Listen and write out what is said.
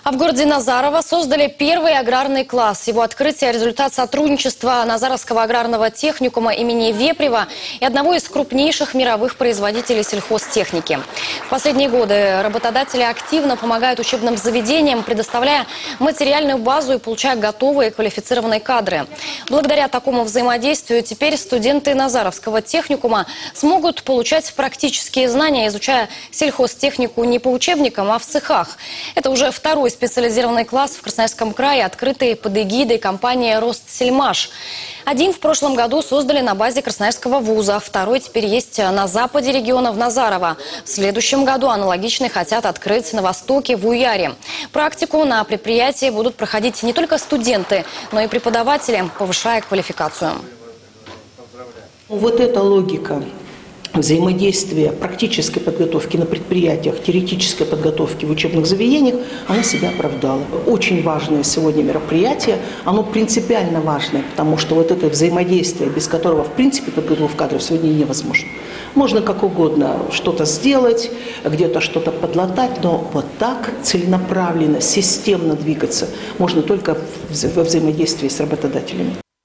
А в городе Назарово создали первый аграрный класс. Его открытие – результат сотрудничества Назаровского аграрного техникума имени Вепрева и одного из крупнейших мировых производителей сельхозтехники. В последние годы работодатели активно помогают учебным заведениям, предоставляя материальную базу и получая готовые квалифицированные кадры. Благодаря такому взаимодействию теперь студенты Назаровского техникума смогут получать практические знания, изучая сельхозтехнику не по учебникам, а в цехах. Это уже второй специализированный класс в Красноярском крае, открытый под эгидой компании «Ростсельмаш». Один в прошлом году создали на базе Красноярского вуза, второй теперь есть на западе региона в Назарово. В следующем году аналогичный хотят открыть на востоке в Уяре. Практику на предприятии будут проходить не только студенты, но и преподаватели, повышая квалификацию. Вот эта логика взаимодействия практической подготовки на предприятиях, теоретической подготовки в учебных заведениях, она себя оправдала. Очень важное сегодня мероприятие, оно принципиально важное, потому что вот это взаимодействие, без которого в принципе подготовка кадров сегодня невозможна. Можно как угодно что-то сделать, где-то что-то подлатать, но вот так целенаправленно, системно двигаться можно только во взаимодействии с работодателями.